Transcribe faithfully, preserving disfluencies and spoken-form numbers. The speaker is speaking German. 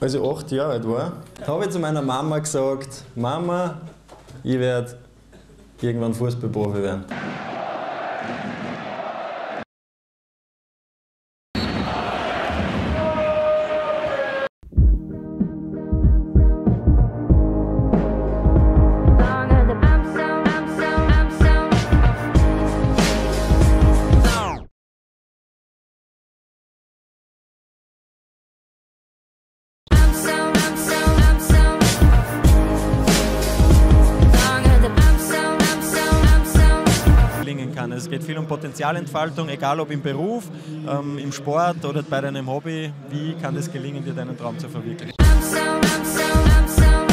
Als ich acht Jahre alt war, habe ich zu meiner Mama gesagt, Mama, ich werde irgendwann Fußballprofi werden. Kann. Es geht viel um Potenzialentfaltung, egal ob im Beruf, ähm, im Sport oder bei deinem Hobby. Wie kann es gelingen, dir deinen Traum zu verwirklichen?